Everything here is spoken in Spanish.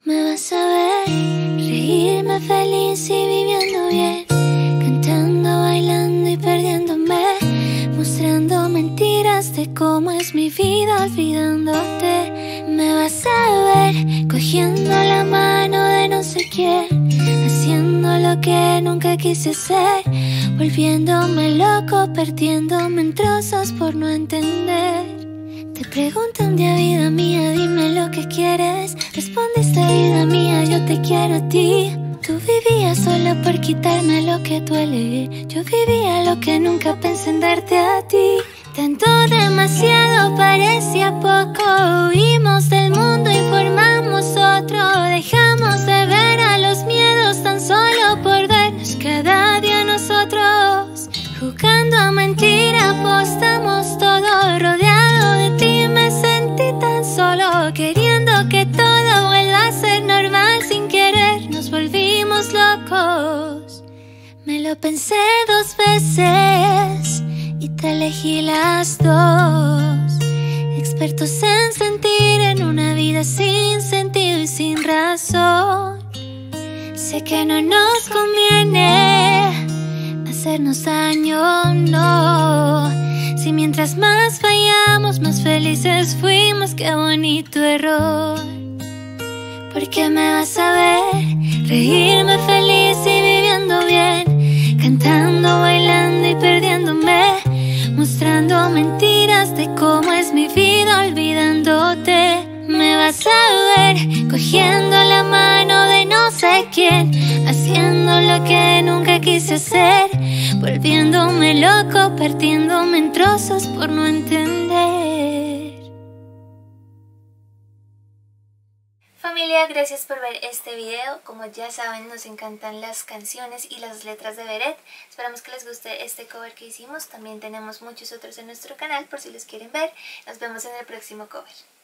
Me vas a ver reírme feliz y viviendo bien, cantando, bailando y perdiéndome, mostrando mentiras de cómo es mi vida olvidándote. Me vas a ver cogiendo la mano de no sé quién, haciendo lo que nunca quise hacer, volviéndome loco, perdiéndome en trozos por no entender. Te pregunto un día, vida mía, dime lo que quieres. Respondiste, vida mía, yo te quiero a ti. Tú vivías solo por quitarme lo que duele. Yo vivía lo que nunca pensé en darte a ti. Tanto, demasiado, parecía poco. Huimos del mundo y formamos otro. Dejamos de ver a los miedos tan solo por vernos cada día nosotros. Jugando a mentira, apostamos todo. Rodeado de ti me sentí tan solo, queriendo que todo vuelva a ser normal. Sin querer nos volvimos locos. Me lo pensé 2 veces y te elegí las 2. Expertos en sentir en una vida sin sentido y sin razón. Sé que no nos conviene hacernos daño, no. Si mientras más fallamos, más felices fuimos, qué bonito error. Porque me vas a ver reírme feliz y viviendo bien, cantando, bailando y perdiéndome, mostrando mentiras de cómo es mi vida olvidándote. Me vas a ver cogiendo la mano de no sé quién, haciendo lo que nunca quise hacer, volviéndome loco, partiéndome en trozos por no entender. Familia, gracias por ver este video. Como ya saben, nos encantan las canciones y las letras de Beret. Esperamos que les guste este cover que hicimos. También tenemos muchos otros en nuestro canal por si los quieren ver. Nos vemos en el próximo cover.